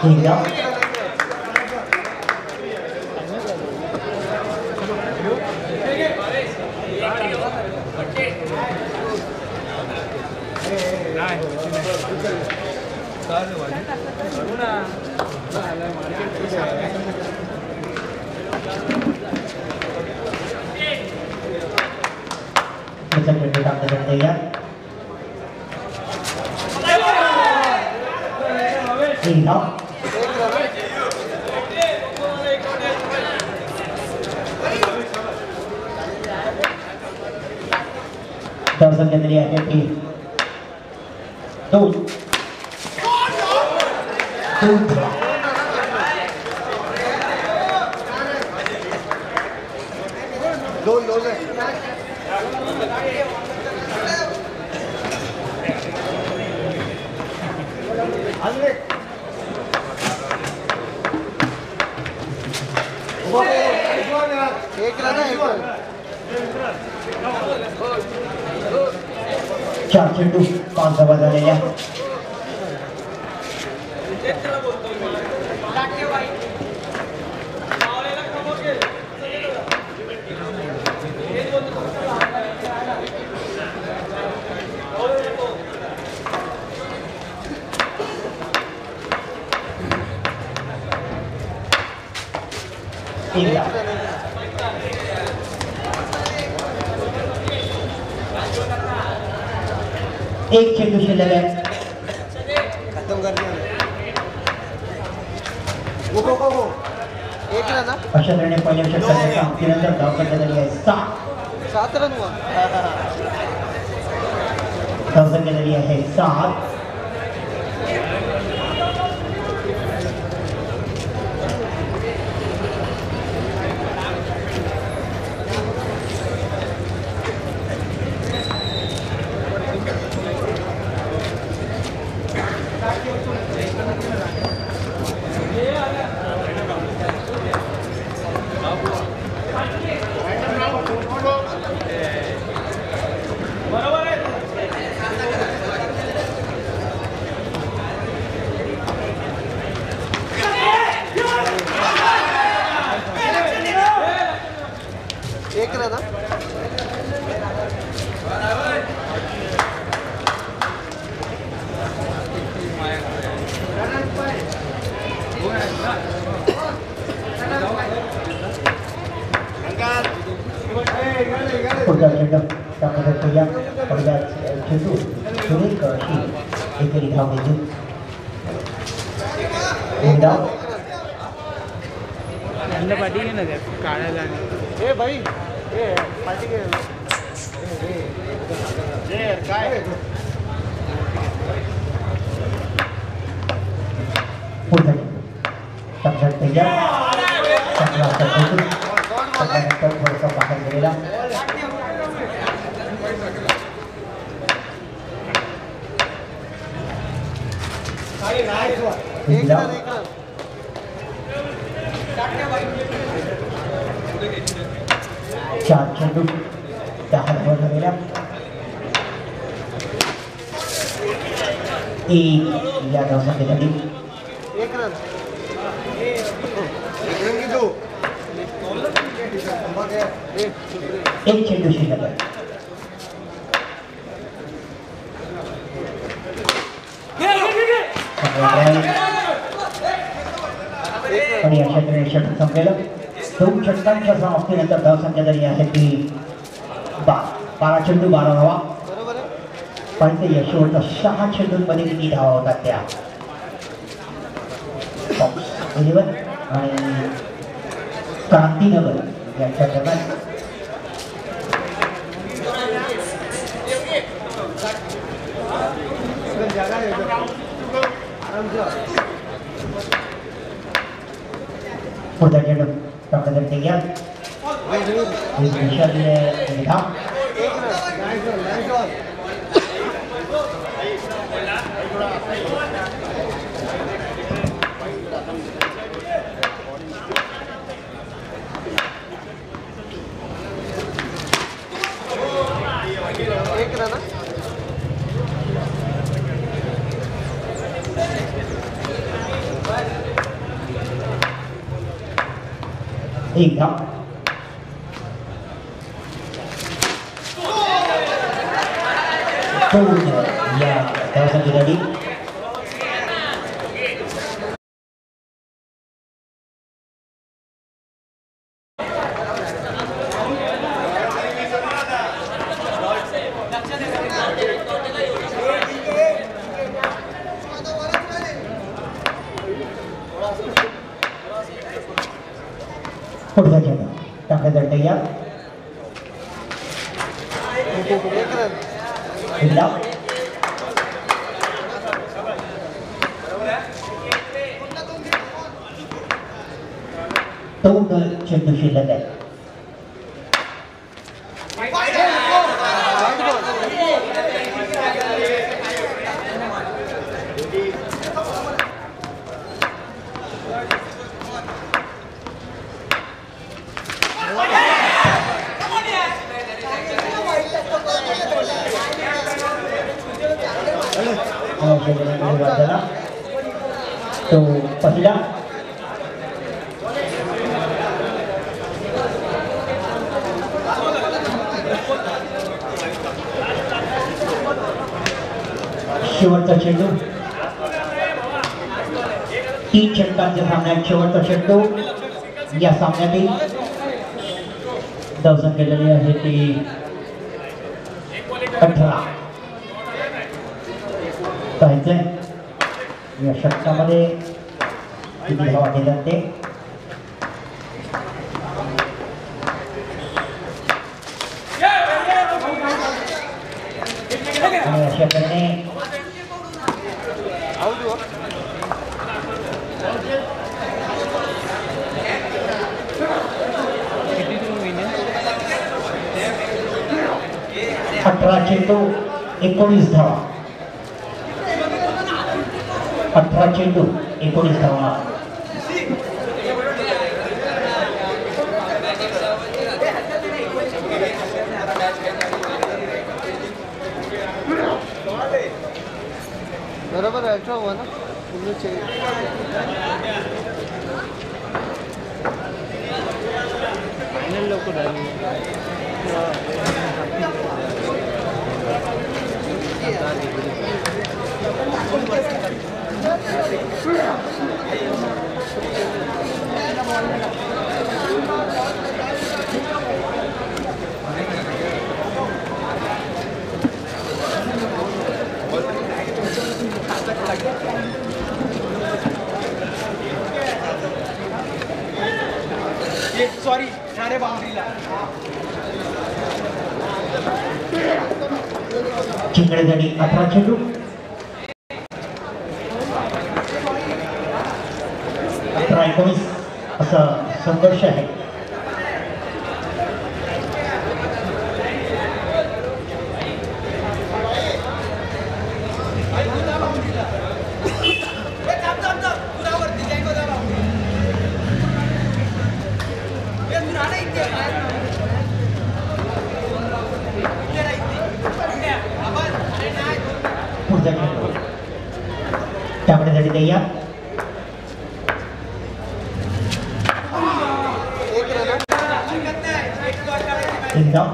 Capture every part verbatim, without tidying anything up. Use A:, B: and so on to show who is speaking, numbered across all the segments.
A: ठीक है दर्शक के लिए आगे की दो दो दो दो एक चार चेंडू पांच धावा झालेल्या एक चेंडू शिल्लक आहे खतम कर दिया वो को को एक रन ना अशा तऱ्हेने पहिल्या षटकाच्या समाप्तीनंतर धाव करण्यात आली आहे सात सात रन हुआ धाव संख्या झाली आहे सात एक रन पुढचा चेंडू त्यामध्ये पहिल्या पहिला चेंडू सुरेख अशी एकेरी धाव घेतली
B: अंडा पार्टी के ना काढ़ा जाने
C: ए भाई ए पार्टी के ए यार काय
A: पुढचा चेंडू पहिल्या चांगला चेंडू त्यानंतर थोडासा बाहेर गेलेला चार चेंडू दहा धावा झालेल्या एक या धावसंख्येसाठी
C: एक रन एक दो
A: एक चेंडू शिल्लक आहे आणि अशा तऱ्हेने षटक संपलेलं दोन षटकांच्या समाप्तीनंतर धावसंख्या झाली आहे ती बारा चेंडू बारा धावा पण ते यशवंत सहा चेंडूंमध्ये किती धावा होतात त्या इलेवन आणि क्रांतीनगर यांच्या दरम्यान पुढचा चेंडू टाकण्यात घ्या विशाल धाव
C: एक रन
A: Right. एक धाव दोन या धावसंख्येसाठी पुढचा चेंडू टाकण्याचा तयार
C: एक रन
A: एक धाव दोन चेंडू शिल्लक आहे झाला तो पहिला शेवटचा चेंडू तीन षटकांच्या सामन्यात शेवटचा चेंडू या सामन्यातील धावसंख्या केलेली आहे ती अठरा पाहिजे या षटकामध्ये किती धावा केल्या ते आणि अशा प्रकारे अठरा चेंडू एकोणीस धावा अठरा चेंडू एकोणीस धावा
C: बरोबर अल्ट्रा हुआ ना उन्नीस चाहिए
B: फाइनल लोग को डालेंगे
C: सॉरी सारे बाउंड्रीला
A: चिंगळेसाठी अठरा चेंडू अठरा एकोणीस असा संघर्ष आहे पुढचा चेंडू टाकण्यासाठी तयार एक धाव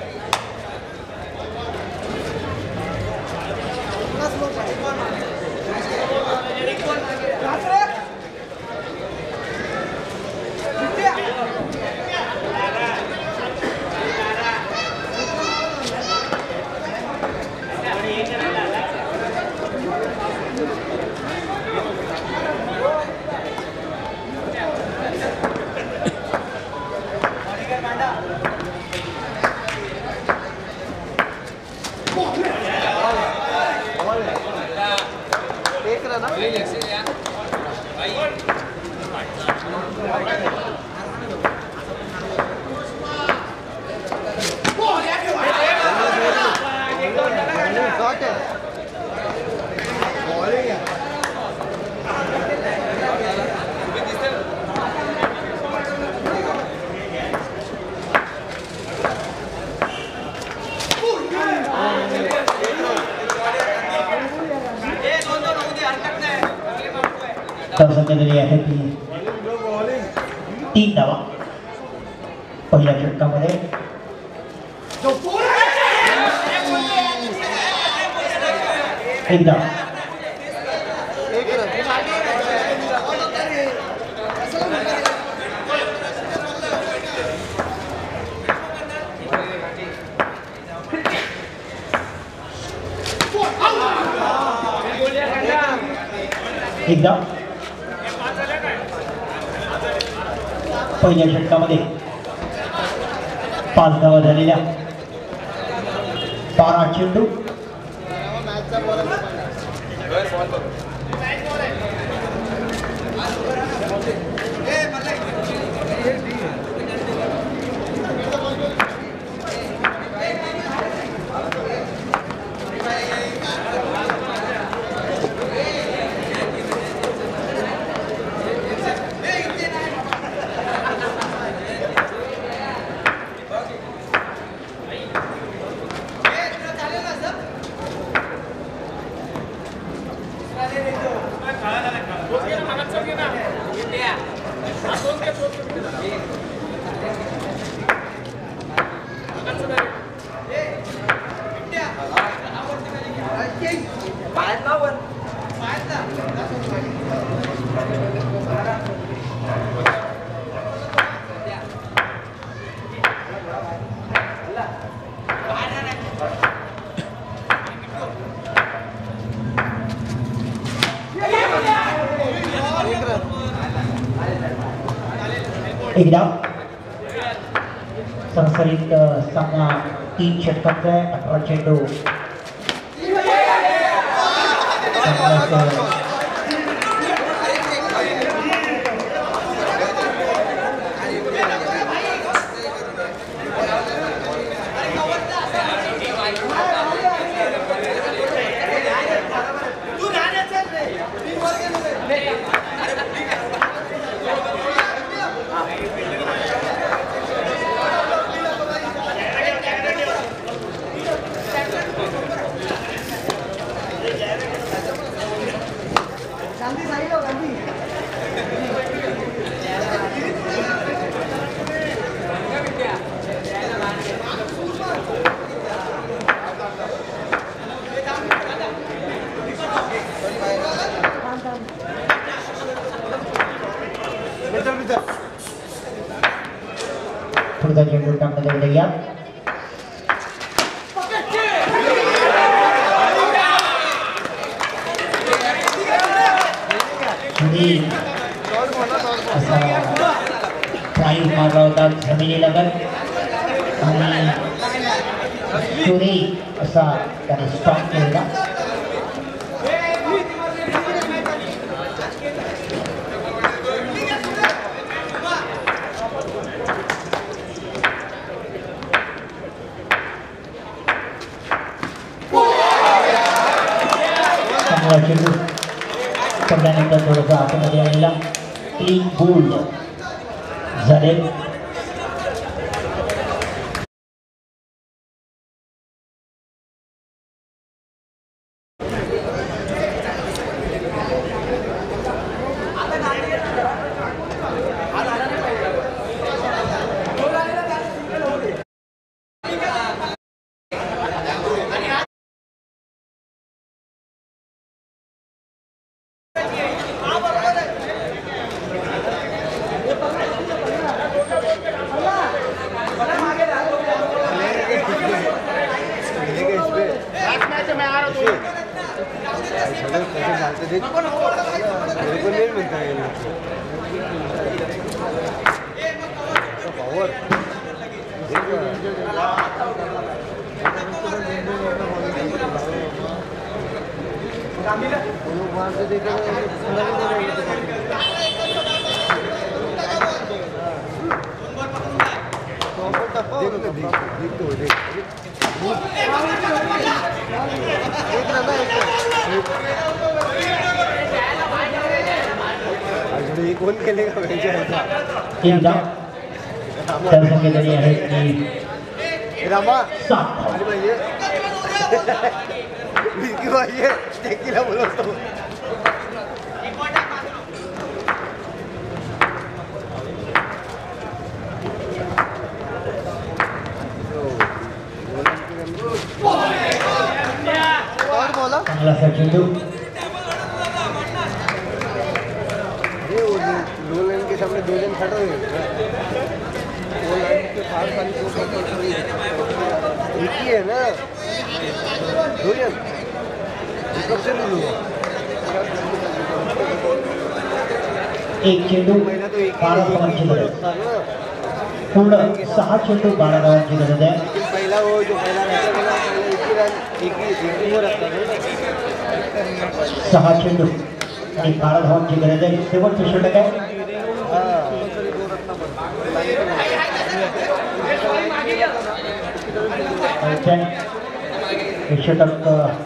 C: एक रन
A: धावसंख्या दिली आहे ती तीन धावा पहिल्या षटकामध्ये एकदा
C: एक रन
A: एकदा पहिल्या षटकामध्ये पाच धावा झालेल्या, बारा चेंडू,
C: मॅचचा बॉल
A: एकदा सरासरीत सामना तीन षटकांचा आहे, अठरा चेंडू, पुढचा चेंडू टाकण्यात येऊया. प्राईज मारला होता जमिनीलगत आणि सुरी असा त्याने स्टॉप केला. चेंडू पडल्यानंतर थोडंसं आतमध्ये आलेला क्लीन बोल्ड झाले.
C: कोण केलेगा
A: एकदा तर संकेतनी आहे की
C: रामा
A: सात
C: अरे भैया विकी भैया टेकीला बोलवतो.
A: चांगला सा चेंडू
C: ये वो लो लाइन के सामने दो जन खड़े हुए वो लाइन के पास वाली दो कंपल्सरी एक ही है ना दो जन कब से लूँगा
A: एक चेंडू बारा धावांची गरज पूर्ण सहा चेंडू बारा धावांची गरज आहे
C: लेकिन पहला वो जो पहला रहता था ना पहले एक ही रन एक ही एक ही हो रखता था
A: सहा चेंडू आणि बारा धावांची गरज आहे शेवटचं षटक आहे हे षटक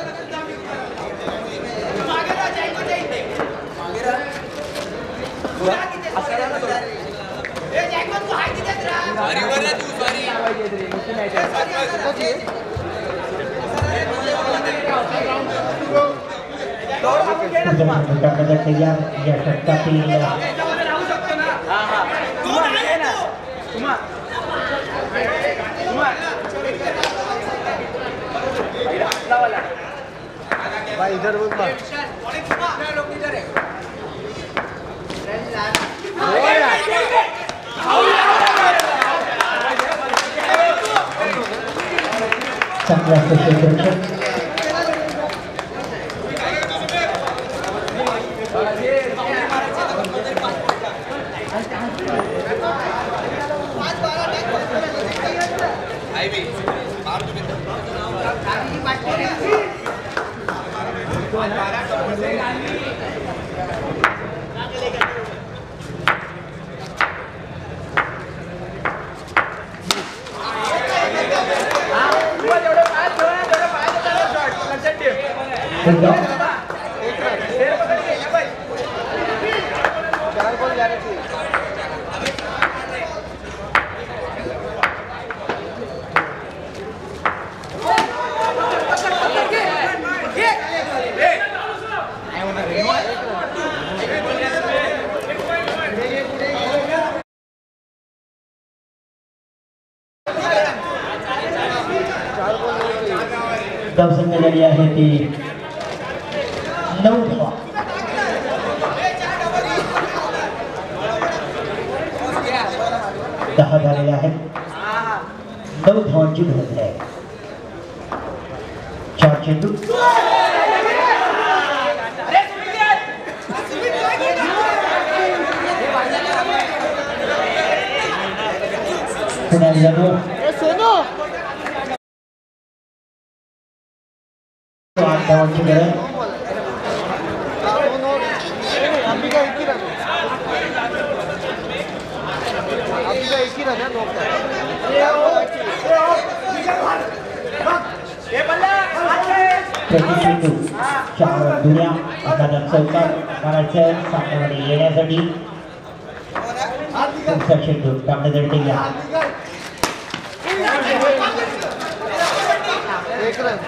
A: तैयार या षटकातील
C: भाई इधर बोल बा
A: चांगला क्षेत्ररक्षक चार बॉल जाने चाहिए धावसंख्या झाली आहे ती नऊ धावा दहा झालेल्या आहेत नऊ धावांची गरज आहे चार चेंडू पुण्याला जातो आठ धावांची गरज
C: अभी का एक ही रन अभी का एक ही रन है नौ का
A: प्रति चेंडू चार दुनिया एखादा चौकार करायचं सामन्यामध्ये येण्यासाठी पुढचा चेंडू टाकण्यासाठी तयार
C: एक रन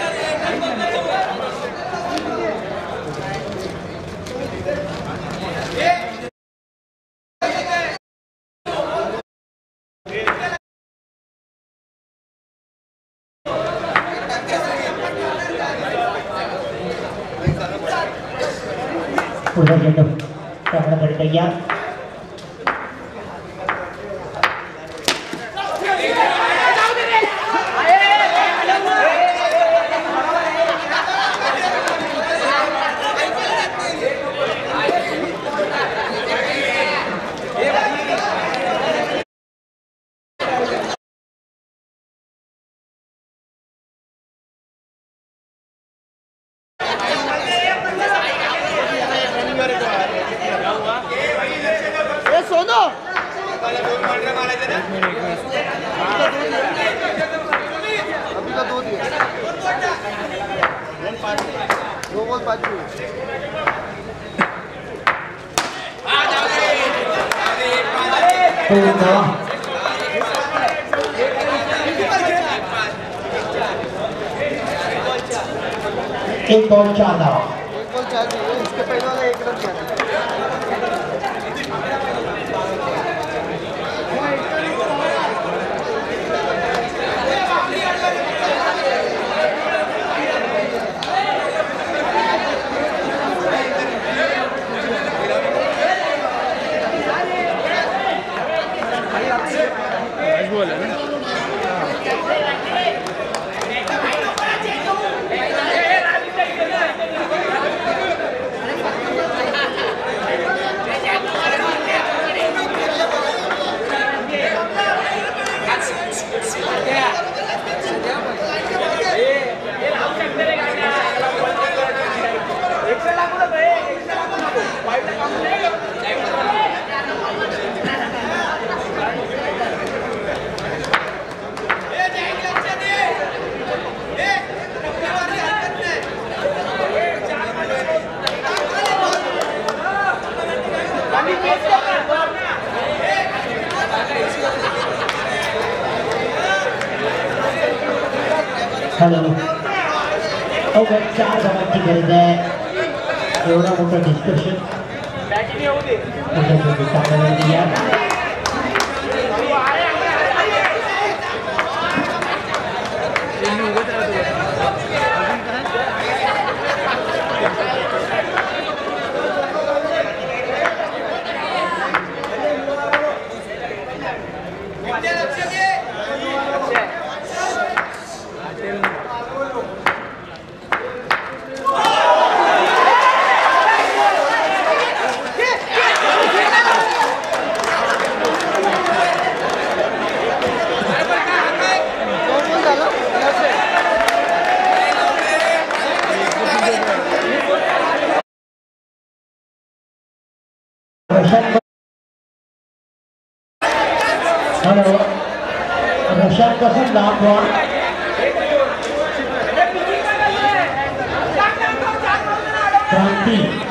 A: पुढचा चेंडू टाकण्यासाठी तयार
C: सोनो अभी का दो दिया दो बॉल पाँच
A: एक बॉल चार धावा
C: एक बॉल चार दिए इसके पहले वाला एक रन किया
B: बॉल है ना.
A: हॅलो अवघड चार धावांची गरज आहे. एवढा मोठा डिस्कशन हॅलो प्रशांत कसं दाखवा क्रांती